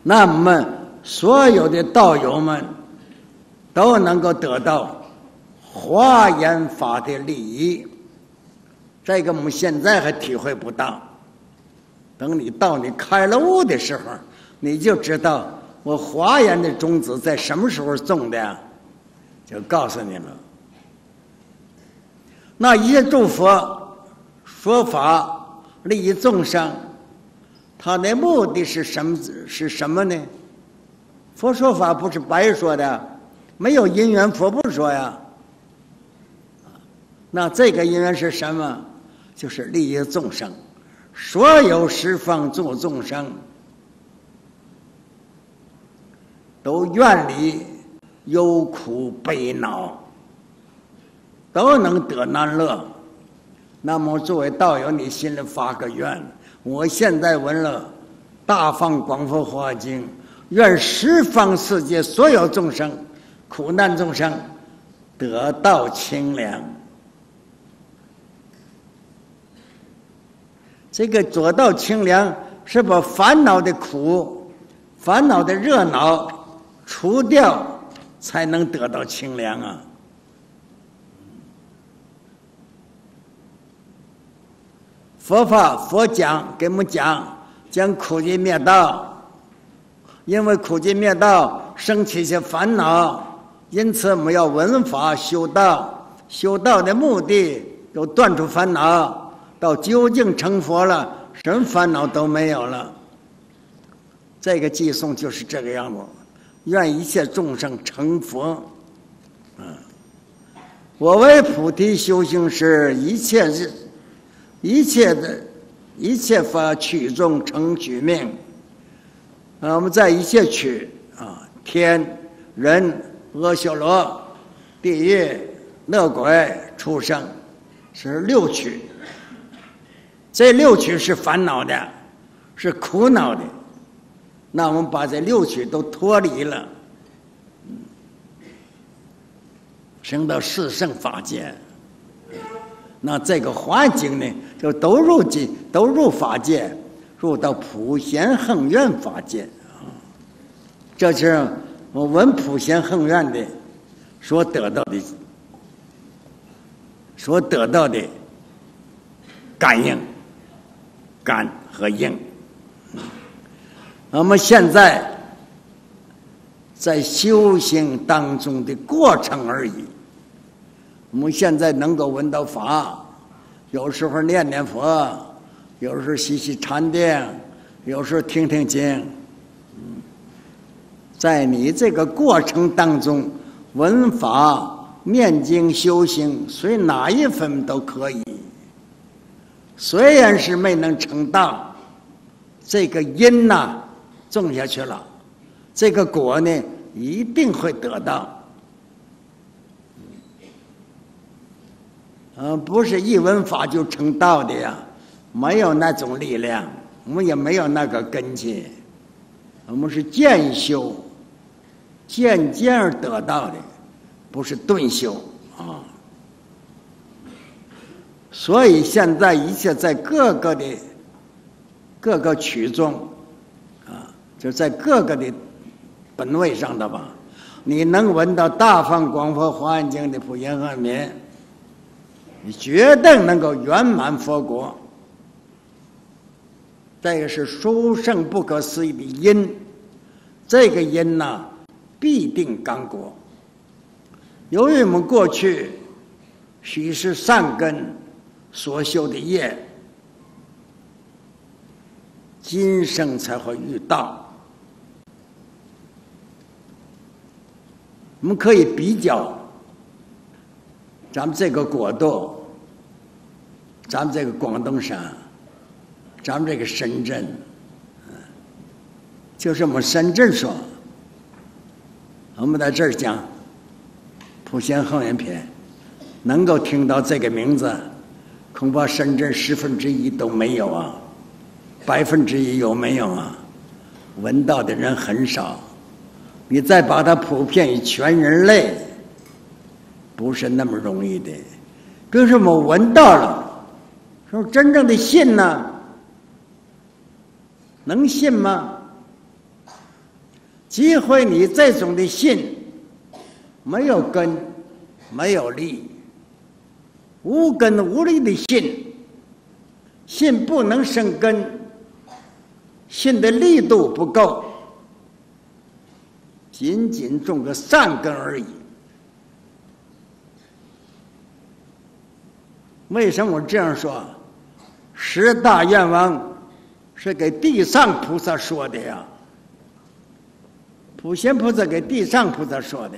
那么所有的道友们都能够得到华严法的利益。这个我们现在还体会不到，等你到你开了悟的时候，你就知道我华严的种子在什么时候种的呀，就告诉你了。那一切诸佛说法利益众生，他的目的是什么呢？佛说法不是白说的，没有因缘佛不说呀。那这个因缘是什么？就是利益众生，所有十方诸众生都远离忧苦悲恼，都能得难乐。那么作为道友，你心里发个愿，我现在闻了大放广佛华经，愿十方世界所有众生苦难众生得到清凉。这个得到清凉是把烦恼的苦、烦恼的热闹除掉，才能得到清凉啊。佛法佛讲给我们讲苦集灭道，因为苦集灭道生起一些烦恼，因此我们要闻法修道，修道的目的都断除烦恼，到究竟成佛了，什么烦恼都没有了。这个寄颂就是这个样子，愿一切众生成佛。我为菩提修行时，一切法取众成取命。我们在一切取天人阿修罗地狱恶鬼畜生是六取。这六取是烦恼的，是苦恼的。那我们把这六取都脱离了，升到四圣法界。那这个环境呢，就都入法界，入到普贤恒愿法界啊。这是我闻普贤恒愿的所得到的感应。感和应，我们现在在修行当中的过程而已。我们现在能够闻到法，有时候念念佛，有时候洗洗禅定，有时候听听经。在你这个过程当中，闻法、念经、修行，随哪一分都可以。虽然是没能成道，这个因呐种下去了，这个果呢一定会得到。不是一闻法就成道的呀，没有那种力量，我们也没有那个根基，我们是渐修，渐渐而得到的，不是顿修啊。所以现在一切在各个曲中就在各个的本位上的吧，你能闻到大放广佛华严经的普贤恒名，你决定能够圆满佛国。这个是殊胜不可思议的因，这个因呐必定刚果。由于我们过去许是善根所修的业，今生才会遇到。我们可以比较咱们这个国度，咱们这个广东省，咱们这个深圳，就是我们深圳说，我们在这儿讲普贤恒愿篇，能够听到这个名字，恐怕深圳1/10都没有啊，1%有没有啊？闻到的人很少。你再把它普遍于全人类，不是那么容易的。比如说我们闻到了，说真正的信呢，能信吗？ 机会你这种的信没有根，没有利，无根无利的信，信不能生根，信的力度不够，仅仅种个善根而已。为什么我这样说？十大愿望是给地上菩萨说的呀，普贤菩萨给地上菩萨说的。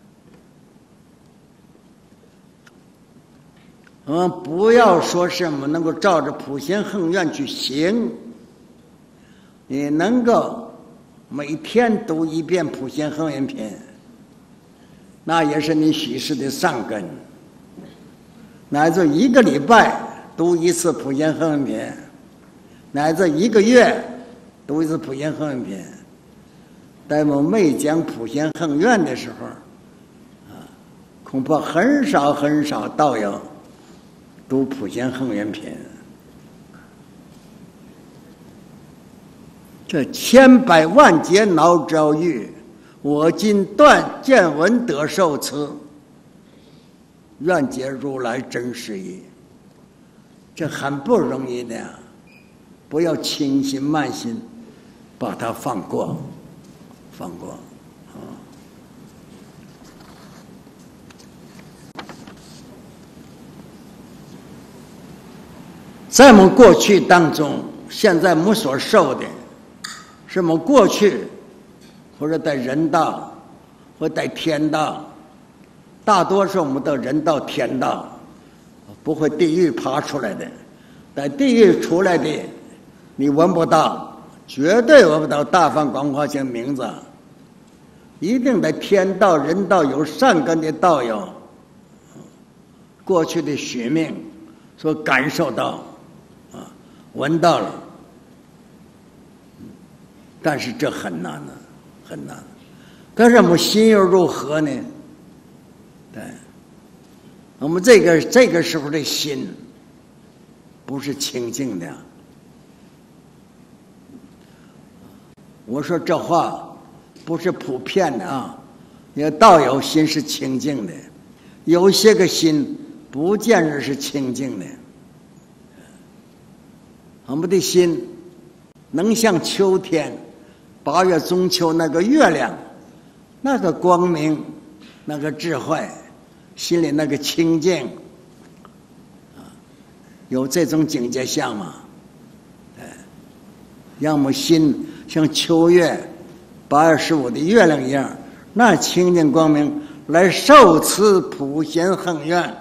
不要说什么能够照着普贤恒愿去行，你能够每天读一遍普贤恒愿篇，那也是你许世的善根。乃至一个礼拜读一次普贤恒愿篇，乃至一个月读一次普贤恒愿篇。但我没讲普贤恒愿的时候，恐怕很少很少道友读普贤恒愿篇。这千百万劫恼遭遇，我今断见闻得受持，愿解如来真实义。这很不容易的呀，不要轻心慢心，把它放过，放过。在我们过去当中，现在我们所受的，是我们过去或者在人道或在天道，大多数我们到人道天道，不会地狱爬出来的。在地狱出来的你闻不到，绝对闻不到大放光华经名字。一定在天道人道有善根的道友，过去的许命所感受到闻到了，但是这很难的，很难。可是我们心又如何呢？对，我们这个时候的心不是清净的。我说这话不是普遍的啊，有道友心是清净的，有些个心不见得是清净的。我们的心能像秋天8月中秋那个月亮，那个光明，那个智慧，心里那个清净，有这种境界相吗？让我们心像秋月8月15的月亮一样，那清净光明来受持普贤恒愿。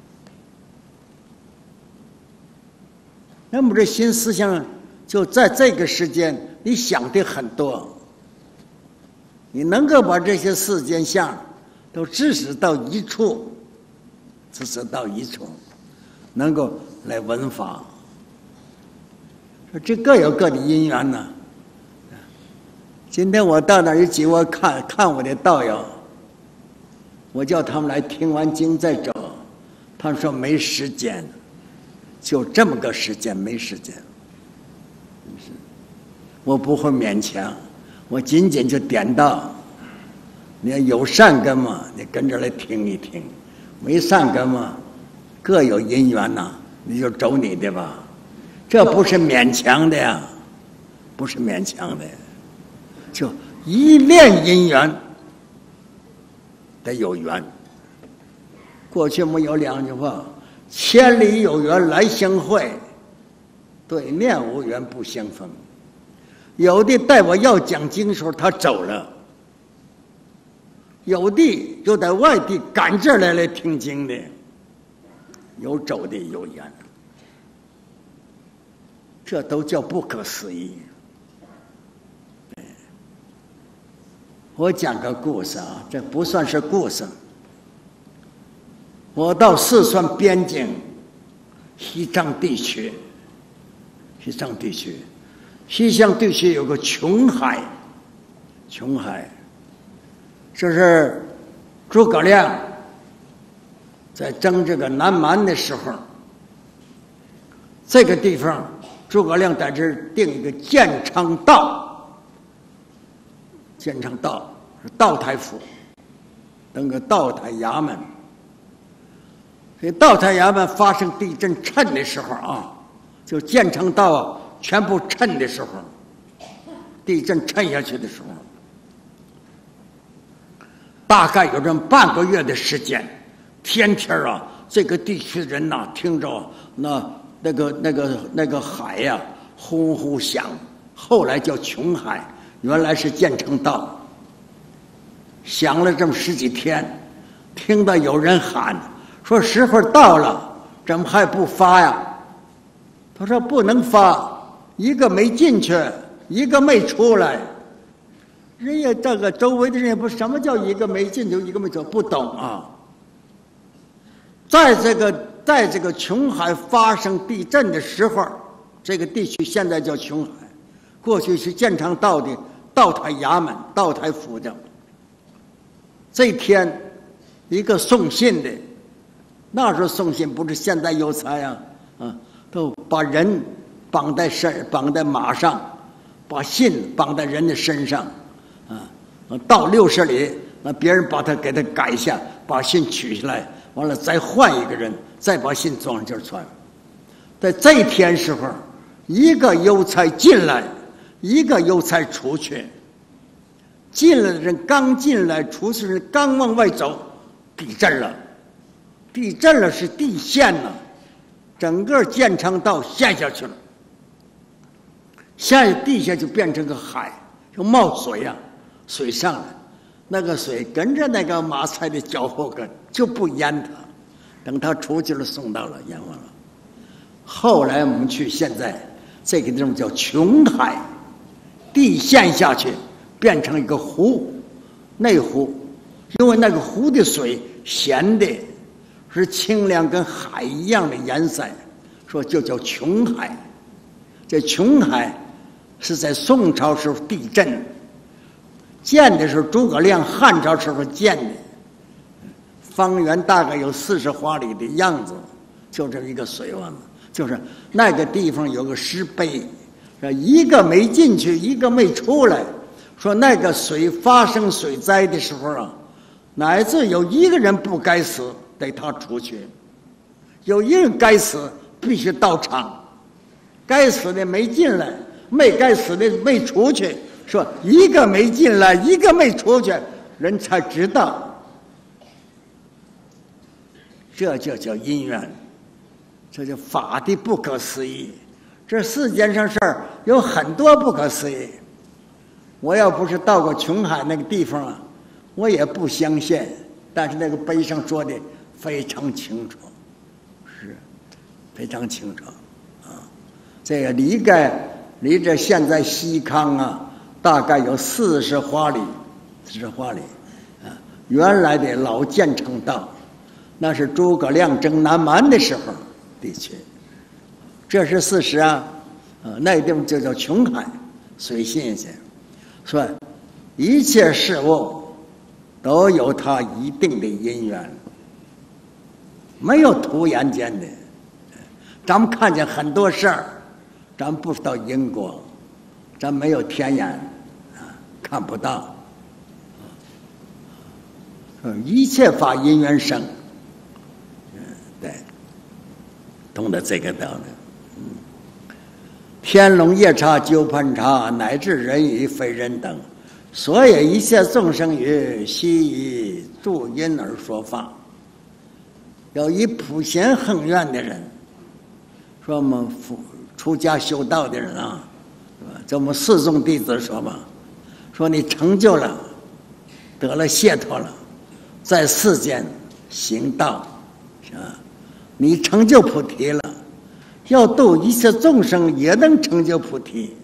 那么这新思想就在这个时间，你想的很多，你能够把这些世间相都支持到一处，支持到一处，能够来闻法。说这各有各的因缘呢。今天我到那儿有几位看我的道友，我叫他们来听完经再走，他们说没时间。就这么个时间，没时间。我不会勉强，我仅仅就点到，你要有善根嘛，你跟着来听一听；没善根嘛，各有因缘呐，你就走你的吧。这不是勉强的呀，不是勉强的，就一念因缘得有缘。过去我们有2句话。千里有缘来相会，对面无缘不相逢。有的带我要讲经的时候他走了，有的就在外地赶这儿来听经的，有走的有缘，这都叫不可思议。我讲个故事啊，这不算是故事。我到四川边境西藏地区，西藏地区有个琼海，这是诸葛亮在征这个南蛮的时候，这个地方诸葛亮在这儿定一个建昌道， 建成道是道台府，等个道台衙门。所以道台衙门发生地震震的时候啊，就建成道全部震的时候，地震震下去的时候，大概有这么半个月的时间，天天啊，这个地区的人呐、听着那个海呀、呼呼响，后来叫琼海，原来是建成道。响了这么十几天，听到有人喊说时候到了，怎么还不发呀？他说不能发，一个没进去，一个没出来。人家这个周围的人也不什么叫一个没进去，一个没出，不懂啊。在这个琼海发生地震的时候，这个地区现在叫琼海，过去是建成道的道台衙门、道台府的。这天，一个送信的，那时候送信不是现在邮差呀，都把人绑在马上，把信绑在人的身上，到60里，那别人给他改下，把信取下来，完了再换一个人，再把信装上劲儿传。在这一天时候，一个邮差进来，一个邮差出去。进来的人刚进来，出去的人刚往外走，地震了。地震了是地陷了，整个建成道陷下去了。地下就变成个海，就冒水啊，水上来，那个水跟着那个马菜的脚后跟就不淹它，等它出去了送到了淹完了。后来我们去现在这个地方叫琼海，地陷下去。变成一个湖，内湖，因为那个湖的水咸的，是清凉跟海一样的颜色，说就叫琼海。这琼海是在宋朝时候地震，建的时候诸葛亮汉朝时候建的，方圆大概有40华里的样子，就这一个水湾子，就是那个地方有个石碑，一个没进去，一个没出来。说那个水发生水灾的时候啊，乃至有一个人不该死，得他出去；有一人该死，必须到场。该死的没进来，没该死的没出去。说一个没进来，一个没出去，人才知道，这就叫因缘，这叫法的不可思议。这世间上事儿有很多不可思议。我要不是到过琼海那个地方啊，我也不相信。但是那个碑上说的非常清楚，是非常清楚啊。这个离这现在西康啊，大概有40华里啊。原来的老建成道，那是诸葛亮征南蛮的时候地区，这是事实啊。那地方就叫琼海，水新鲜。说一切事物都有它一定的因缘，没有突然间的。咱们看见很多事儿，咱不知道因果，咱没有天眼看不到。一切法因缘生，对，懂得这个道理。天龙夜叉九盘叉，乃至人与非人等，所有一切众生于悉以助因而说法。有一普贤恒愿的人，说我们出家修道的人啊，这我们四众弟子说嘛，说你成就了，得了解脱了，在世间行道，啊，你成就菩提了。要度一切众生也能成就菩提，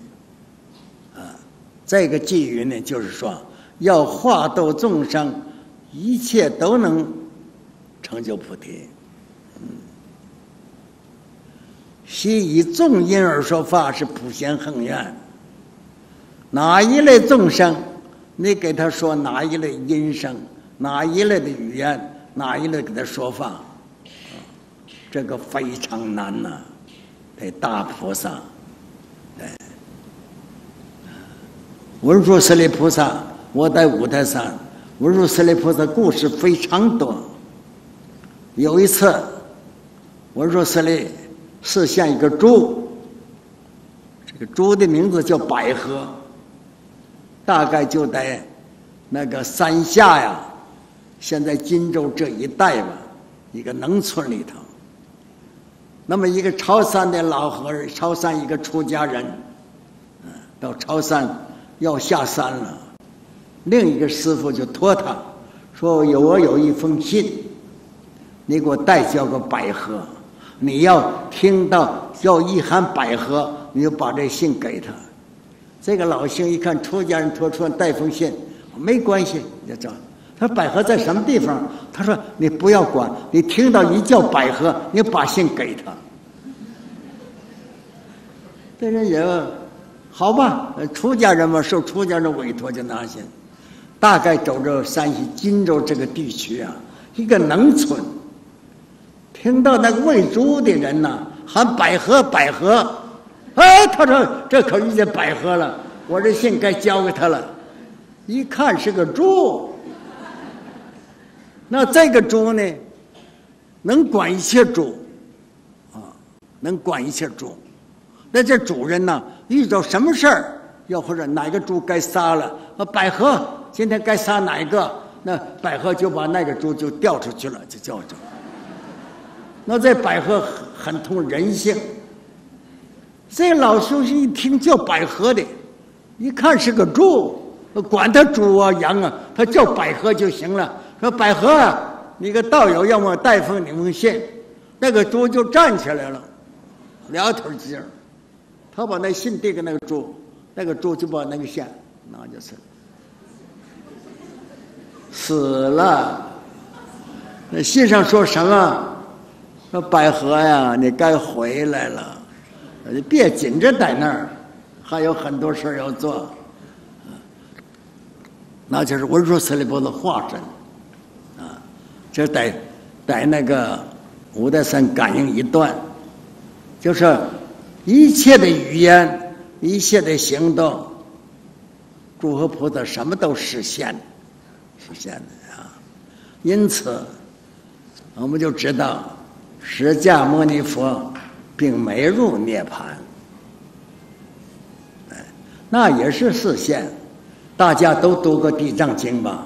这个寄语呢，就是说要化度众生，一切都能成就菩提。悉以众因而说法，是普贤恒愿。哪一类众生，你给他说哪一类音声，哪一类的语言，哪一类给他说法，这个非常难呐。对大菩萨，对文殊师利菩萨我在五台山，文殊师利菩萨故事非常多。有一次，文殊师利示现一个猪，这个猪的名字叫百合，大概就在那个山下呀，现在荆州这一带吧，一个农村里头。那么一个潮汕的老和尚，潮汕一个出家人，到潮汕要下山了，另一个师傅就托他说：“我有一封信，你给我代交个百合，你要听到要一喊百合，你就把这信给他。”这个老兄一看出家人托出带封信，没关系，你就找。他说：“百合在什么地方？”他说：“你不要管，你听到一叫百合，你把信给他。”这人也好吧，出家人嘛，受出家人委托就拿信。大概走着山西荆州这个地区啊，一个农村，听到那个喂猪的人呐喊百合百合，哎，他说这可遇见百合了，我这信该交给他了。一看是个猪，那这个猪呢，能管一切猪，能管一切猪。那这主人呢，遇到什么事儿，要或者哪个猪该杀了，百合今天该杀哪一个，那百合就把那个猪就调出去了，就叫着。那这百合很通人性。这老修行一听叫百合的，一看是个猪，管他猪啊羊啊，他叫百合就行了。说百合啊，你个道友要么带封你封信，那个猪就站起来了，两腿劲儿。他把那信递给那个猪，那个猪就把那个线拿就是死了。那信上说什么？说百合呀，你该回来了，你别紧着在那儿，还有很多事要做。那就是文殊师利菩萨化身啊，这在那个五台山感应一段，就是一切的语言，一切的行动，诸佛菩萨什么都实现的啊。因此，我们就知道，释迦牟尼佛并没入涅槃，那也是实现。大家都读过《地藏经》吧？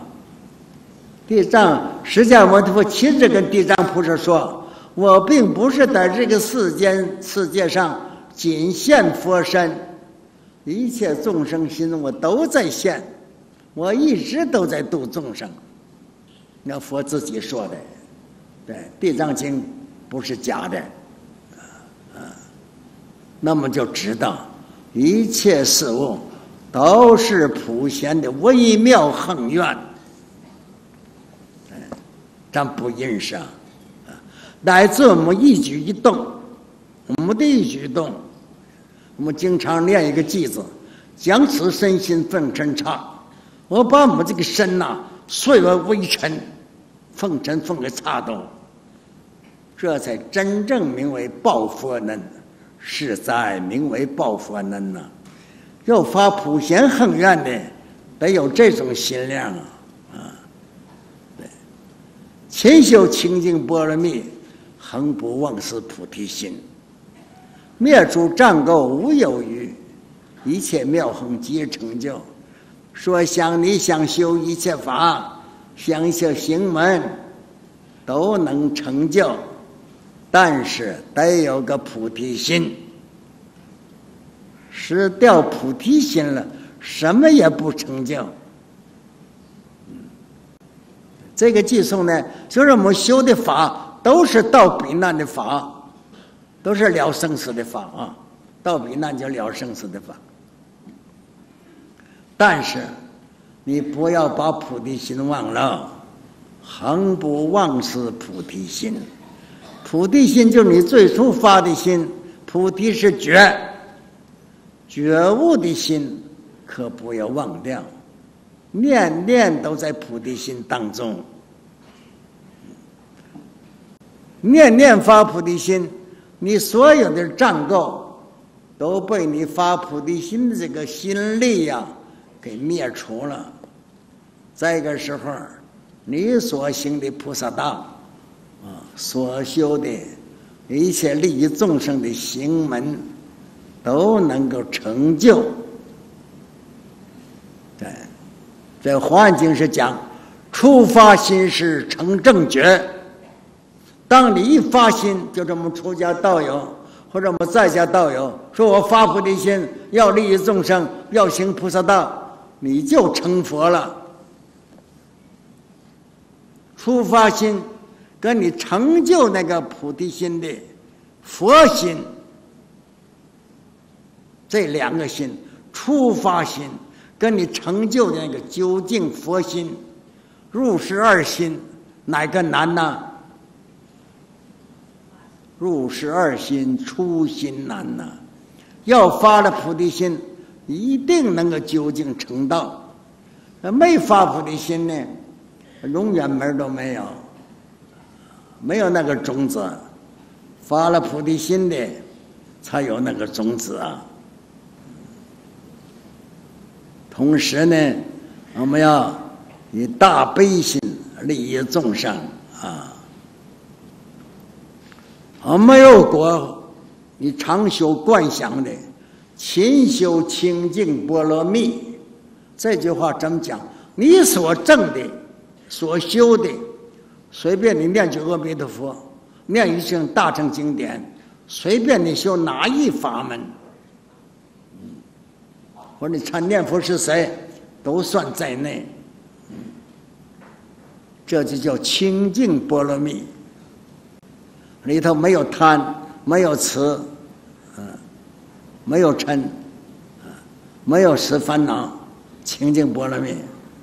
释迦牟尼佛亲自跟地藏菩萨说：“我并不是在这个世界上仅现佛身，一切众生心我都在现，我一直都在度众生。”那佛自己说的，对，《地藏经》不是假的，那么就知道一切事物都是普贤的微妙恒愿，咱不认识啊。乃至我们一举一动，我们的一举一动，我们经常念一个偈子：将此身心奉尘刹。我把我们这个身呐，碎为微尘，奉尘奉给刹斗，这才真正名为报佛恩，实在名为报佛恩呐。要发普贤恒愿的，得有这种心量啊！对，勤修清净波罗蜜，恒不忘失菩提心，灭诸障垢无有余，一切妙行皆成就。说想你想修一切法，想一切行门，都能成就，但是得有个菩提心。失掉菩提心了，什么也不成就。这个寄送呢，就是我们修的法都是到彼难的法，都是了生死的法啊。到彼难就了生死的法。但是你不要把菩提心忘了，恒不忘失菩提心。菩提心就是你最初发的心，菩提是觉悟的心，可不要忘掉，念念都在菩提心当中，念念发菩提心，你所有的障垢都被你发菩提心的这个心力呀给灭除了。 这个时候，你所行的菩萨道，所修的一切利益众生的行门，都能够成就。对，这《华经》是讲，初发心时成正觉。当你一发心，就这么出家道友或者我们在家道友，说我发菩提心，要利益众生，要行菩萨道，你就成佛了。初发心跟你成就那个菩提心的佛心，这两个心，初发心跟你成就的那个究竟佛心，入世二心，哪个难呢？入世二心，初心难呐。要发了菩提心，一定能够究竟成道。没发菩提心呢，永远门都没有，没有那个种子。发了菩提心的，才有那个种子啊。同时呢，我们要以大悲心利益众生啊。没有果，你常修观想的，勤修清净波罗蜜。这句话怎么讲？你所证的、所修的，随便你念句阿弥陀佛，念一声大乘经典，随便你修哪一法门，或者你参念佛是谁，都算在内。这就叫清净波罗蜜。里头没有贪，没有痴，没有嗔，没有十烦恼，清净波罗蜜。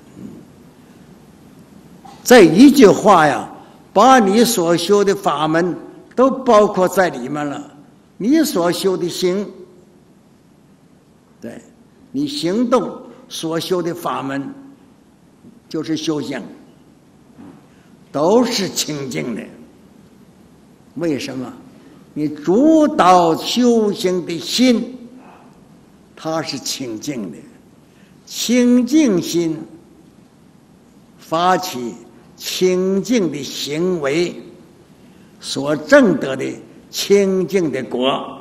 这一句话呀，把你所修的法门都包括在里面了。你所修的行，对，你行动所修的法门，就是修行，都是清净的。为什么？你主导修行的心，它是清净的，清净心发起清净的行为，所证得的清净的果。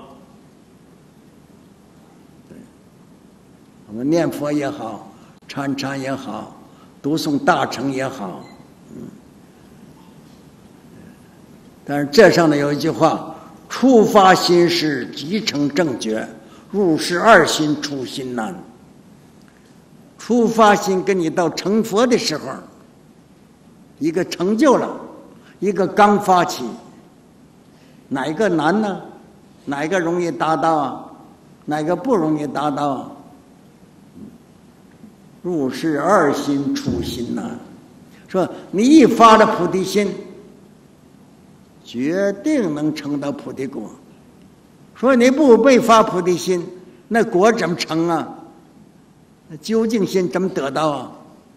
我们念佛也好，参禅也好，读诵大乘也好，但是这上头有一句话：初发心时即成正觉，入世二心，初心难。初发心跟你到成佛的时候，一个成就了，一个刚发起，哪一个难呢？哪一个容易达到啊？哪个不容易达到啊？入世二心，初心难。说你一发了菩提心，决定能成到菩提果。说你不被发菩提心，那果怎么成啊？那究竟心怎么得到啊？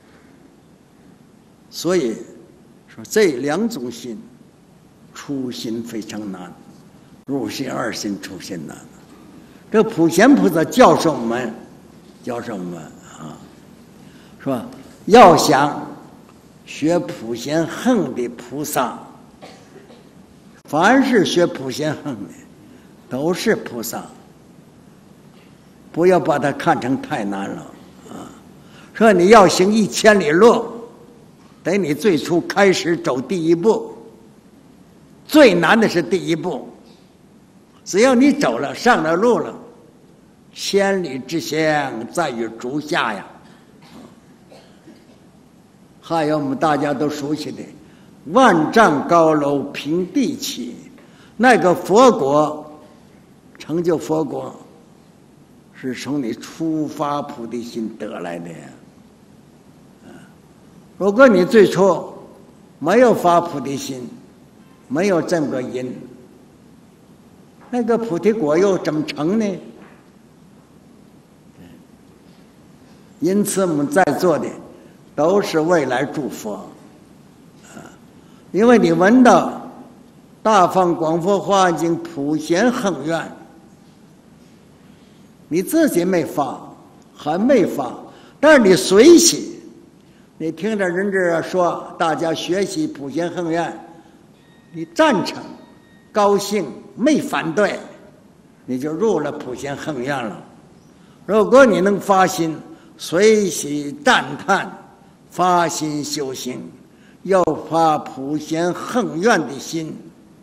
所以说这两种心，初心非常难，入心二心，初心难。这普贤菩萨教授我们啊，说要想学普贤行的菩萨，凡是学普贤行的都是菩萨，不要把它看成太难了啊！说你要行1000里路，得你最初开始走第一步，最难的是第一步。只要你走了，上了路了，千里之行在于足下呀。还有我们大家都熟悉的万丈高楼平地起，那个佛果成就佛果是从你初发菩提心得来的呀。如果你最初没有发菩提心，没有这么个因，那个菩提果又怎么成呢？因此我们在座的都是未来诸佛，因为你闻到大放广佛华严经普贤行愿，你自己没发，还没发，但是你随喜， 你听着人这说，大家学习普贤恒愿，你赞成、高兴，没反对，你就入了普贤恒愿了。如果你能发心，随喜赞叹，发心修行，要发普贤恒愿的心，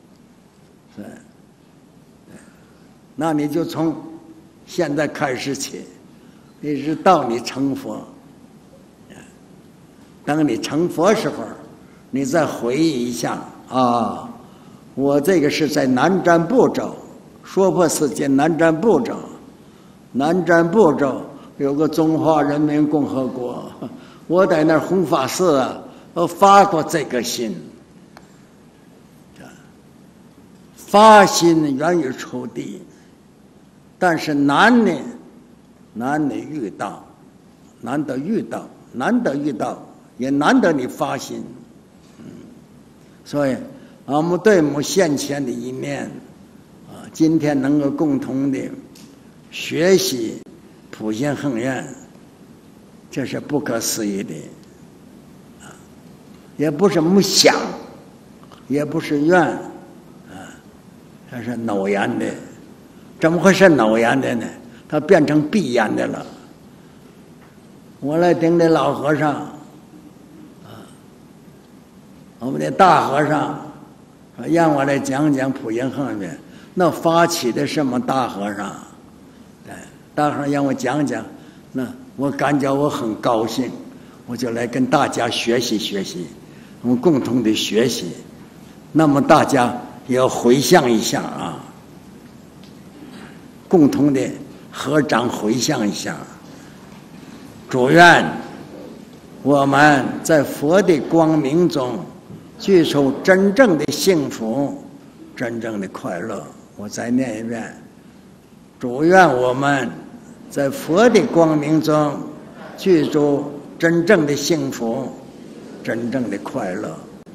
那你就从现在开始起，一直到你成佛。等你成佛时候，你再回忆一下啊，我这个是在南瞻部洲，娑婆世界南瞻部洲，南瞻部洲有个中华人民共和国，我在那儿弘法寺啊，我发过这个心。发心源于初地，但是难呢，难得遇到，难得遇到，难得遇到，也难得你发心。所以我们对我们现前的一面啊，今天能够共同的学习普贤恒愿，这是不可思议的啊，也不是梦想，也不是愿啊，这是偶然的。怎么会是偶然的呢？它变成必然的了。我来听的老和尚啊，我们的大和尚让我来讲讲普贤恒愿，那发起的什么大和尚？大和尚让我讲讲，那我感觉我很高兴，我就来跟大家学习学习，我们共同的学习。那么大家也要回想一下啊，共同的合掌回想一下。祝愿我们在佛的光明中具受真正的幸福，真正的快乐。我再念一遍，祝愿我们在佛的光明中具足真正的幸福，真正的快乐。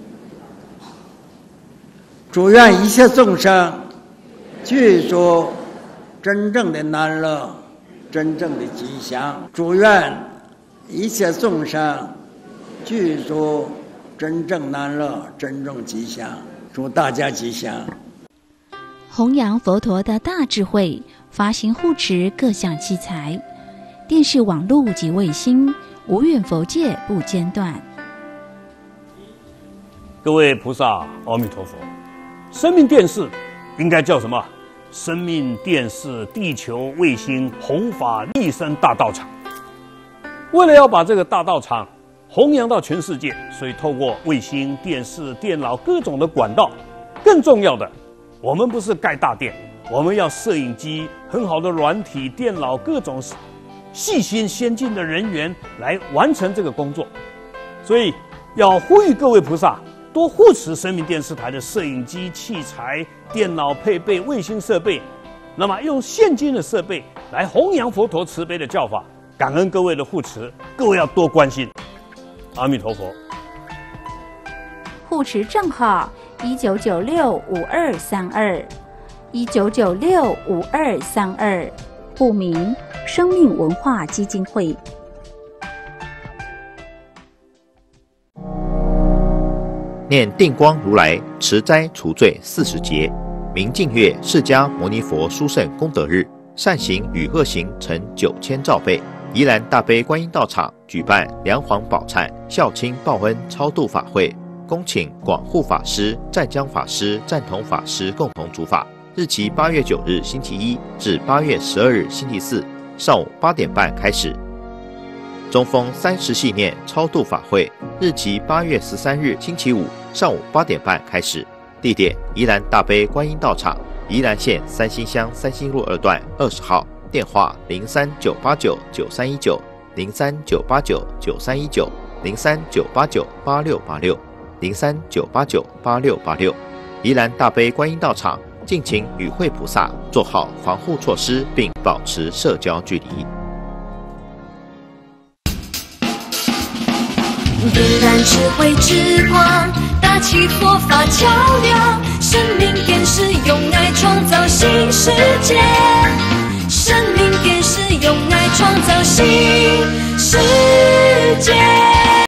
祝愿一切众生具足真正的难乐，真正的吉祥。祝愿一切众生具足真正难乐，真正吉祥。祝大家吉祥。 弘扬佛陀的大智慧，发心护持各项器材，电视网络及卫星，无远佛界不间断。 各位菩萨，阿弥陀佛。生命电视应该叫什么？生命电视地球卫星弘法利生大道场。为了要把这个大道场弘扬到全世界，所以透过卫星、电视、电脑各种的管道。更重要的，我们不是盖大殿，我们要摄影机、很好的软体、电脑各种细心先进的人员来完成这个工作。所以要呼吁各位菩萨多护持生命电视台的摄影机器材、电脑配备、卫星设备，那么用现今的设备来弘扬佛陀慈悲的教法。感恩各位的护持，各位要多关心。阿弥陀佛。 护持账号19965232，19965232，户名生命文化基金会。 念定光如来持斋除罪40节，明净月释迦牟尼佛殊胜功德日，善行与恶行成9000兆倍。宜兰大悲观音道场举办梁皇宝忏孝亲报恩超度法会，恭请广护法师、湛江法师、湛同法师共同主法，日期8月9日星期一至8月12日星期四，上午8点半开始。中风30系念超度法会，日期8月13日星期五，上午8点半开始。地点：宜兰大悲观音道场，宜兰县三星乡三星路2段20号。电话03-989-9319，03-989-8686，03-989-8686。宜兰大悲观音道场，敬请与会菩萨做好防护措施，并保持社交距离。 点燃智慧之光，搭起佛法桥梁，生命电视用爱创造新世界，生命电视用爱创造新